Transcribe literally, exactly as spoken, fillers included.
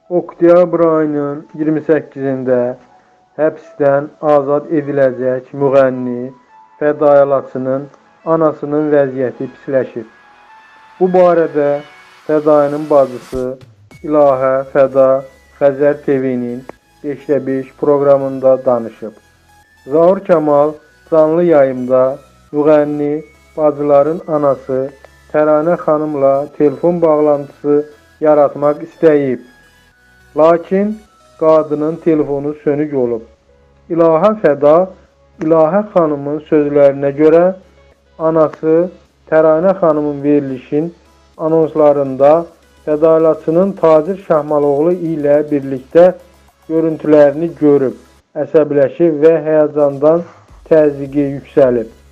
Oktyabr ayının iyirmi səkkizində həbsdən azad ediləcək müğənni Fəda Yalaçının anasının vəziyyəti pisləşir. Bu barədə Fədayının bacısı İlahə Fəda Xəzər T V-nin beşdə beş proqramında danışıb. Zaur Kamal canlı yayımda müğənni bacıların anası Təranə xanımla telefon bağlantısı yaratmaq istəyib. Lakin qadının telefonu sönük olub. İlahə Fəda, İlahə xanımın sözlərinə görə anası Təranə xanımın verilişin anonslarında Fəda Yalaçının Tacir Şahmaloğlu ilə birlikdə görüntülərini görüb, əsəbləşib və həyəcandan təzyiqi yüksəlib.